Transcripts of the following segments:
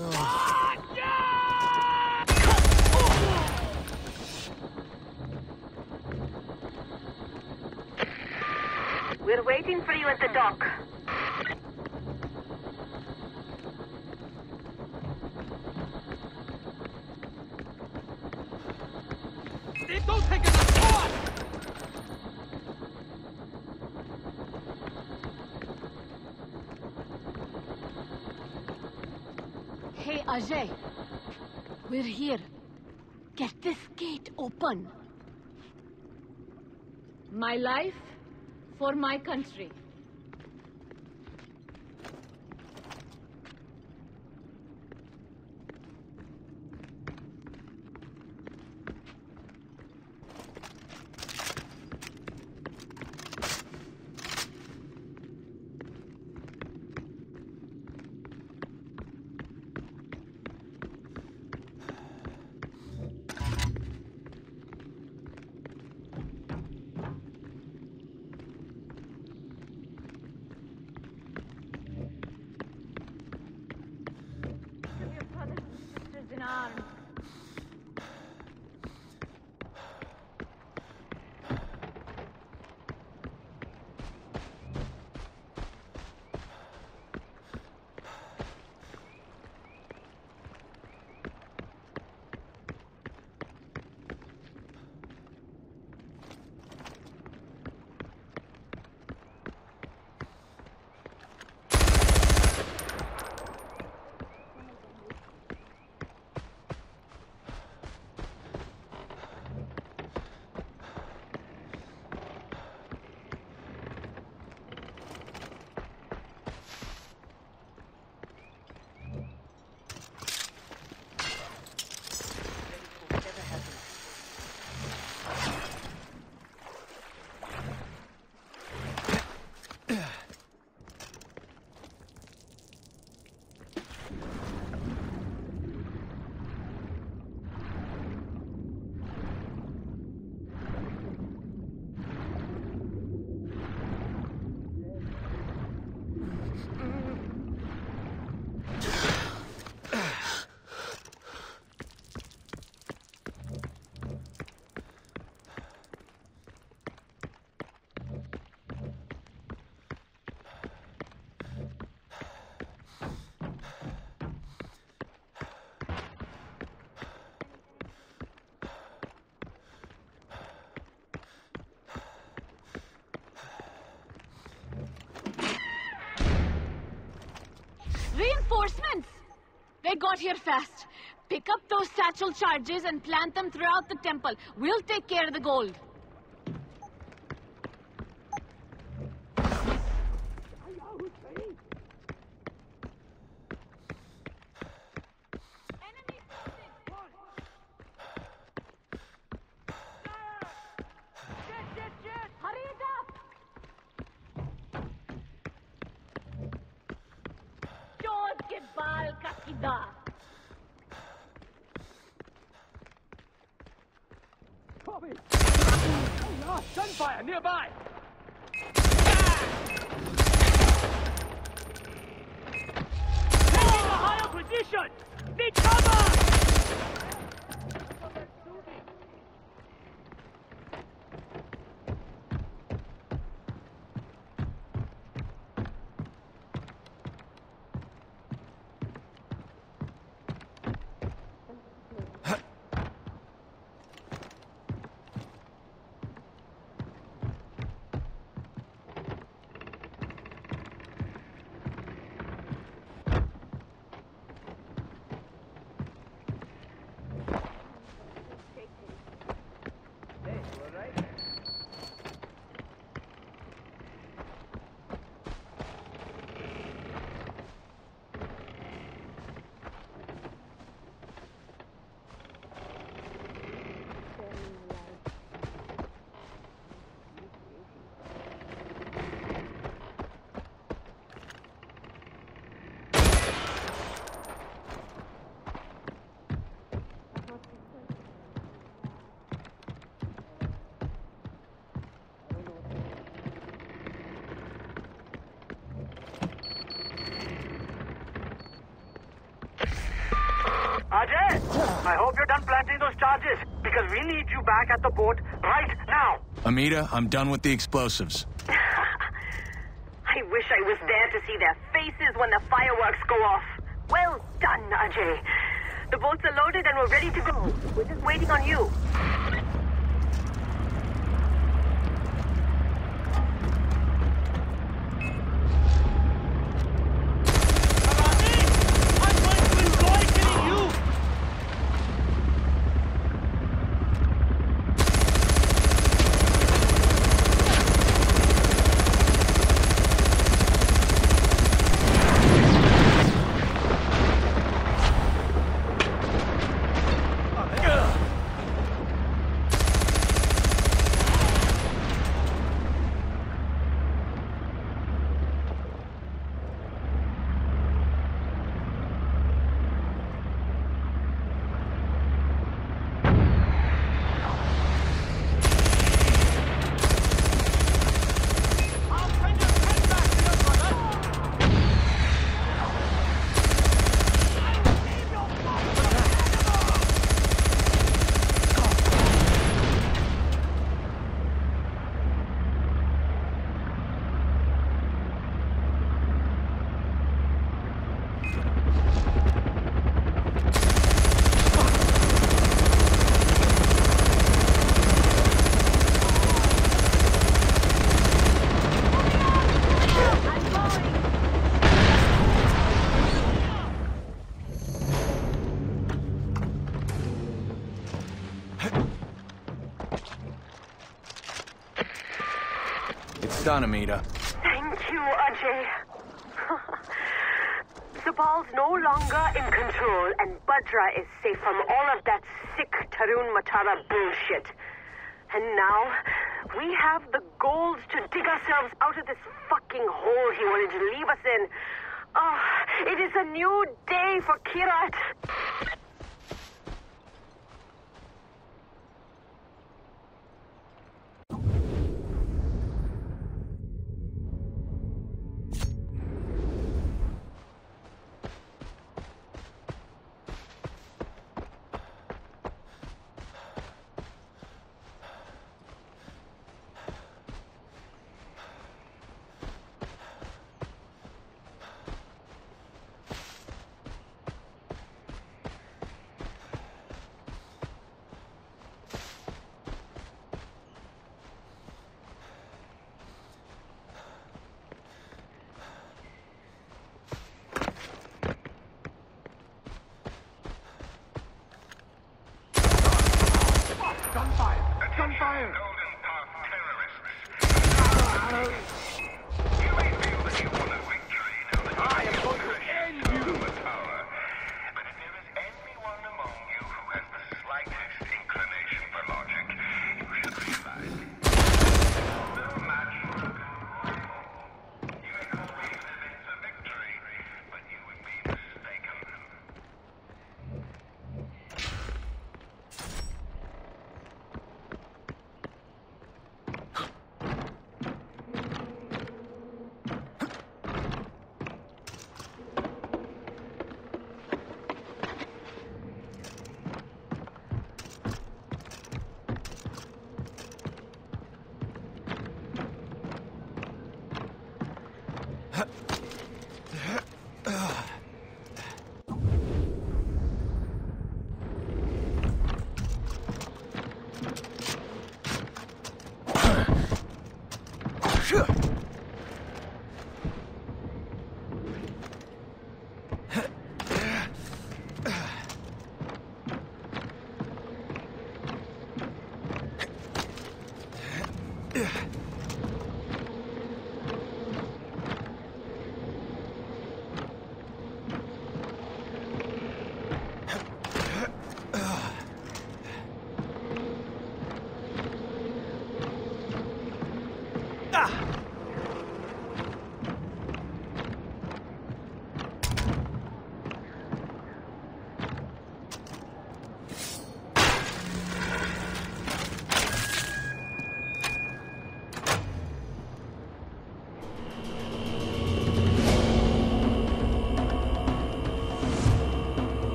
We're waiting for you at the dock. Don't take it apart! Hey, Ajay. We're here. Get this gate open. My life for my country. In arms. Reinforcements! They got here fast. Pick up those satchel charges and plant them throughout the temple. We'll take care of the gold. Gunfire nearby! Taking a higher position! Need cover! Ajay, I hope you're done planting those charges, because we need you back at the port right now. Amita, I'm done with the explosives. I wish I was there to see their faces when the fireworks go off. Well done, Ajay. The boats are loaded and we're ready to go. We're just waiting on you. I'm going to enjoy killing you! It's done, Amita. Thank you, Ajay. Sapal's no longer in control, and Bhadra is safe from all of that sick Tarun Matara bullshit. And now, we have the gold to dig ourselves out of this fucking hole he wanted to leave us in. Oh, it is a new day for Kyrat.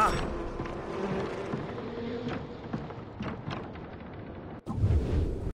Amita.